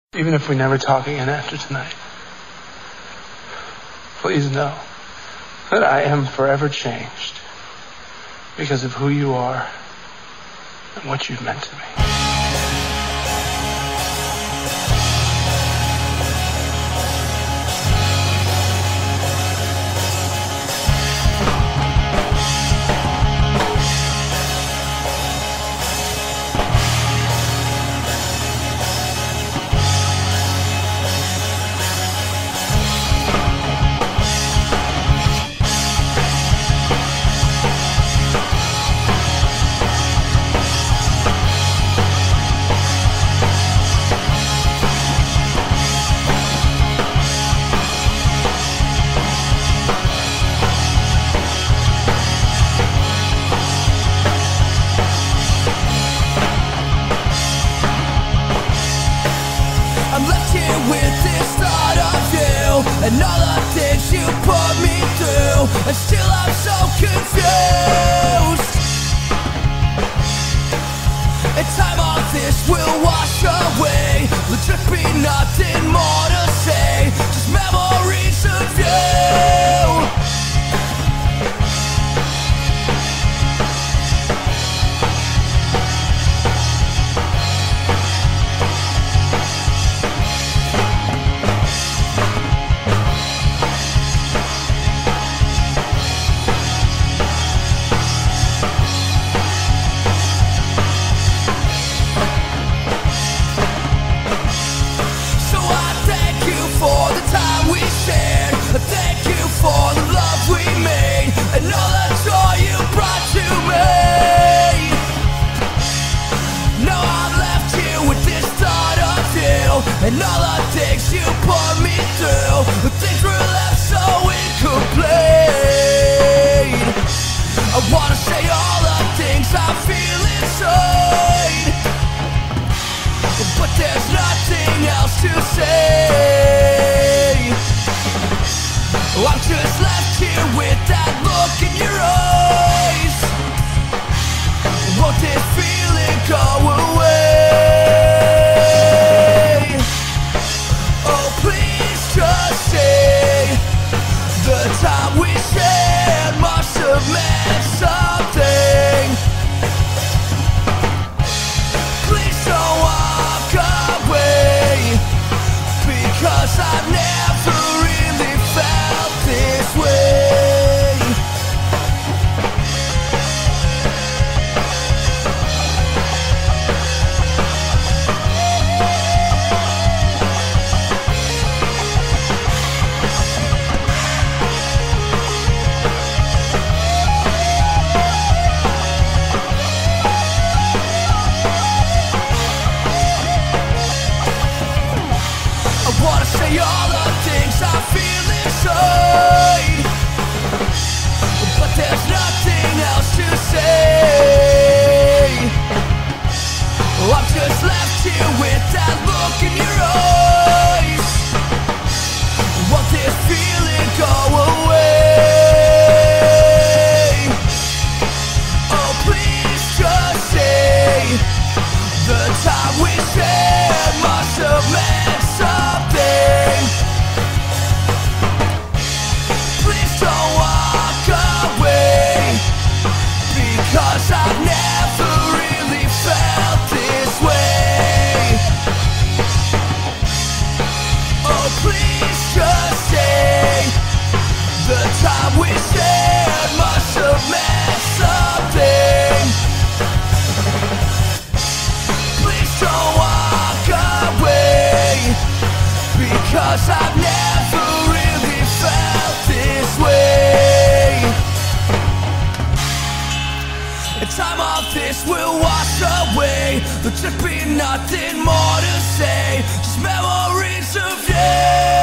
Even if we never talk again after tonight, please know that I am forever changed because of who you are and what you've meant to me. I'm left here with this thought of you and all the things you put me through, and still I'm so confused. In time all this will wash away, there'll just be nothing more to say, just memories of you. Thank you for the love we made and all the joy you brought to me. Now I'm left here with this thought of you and all the things you put me through. The things were left so incomplete. I wanna say all the things I feel inside, but there's nothing else to say. I'm just left here with that look in your eyes. Won't this feeling go away? Oh, please just say the time we shared must have meant something. Please don't walk away, because I've never really felt this way. I wanna say all the things I feel inside, but there's nothing else to say. I'm just left here with that look in your eyes. Won't this feeling go away? Oh, please just say the time we shared must have meant something. Please don't walk away, because I've never really felt this way. Oh, please just say the time we shared must have meant something. Please don't walk away, because I've never really felt this way. In time all this will wash away, there'll just be nothing more to say, just memories of you.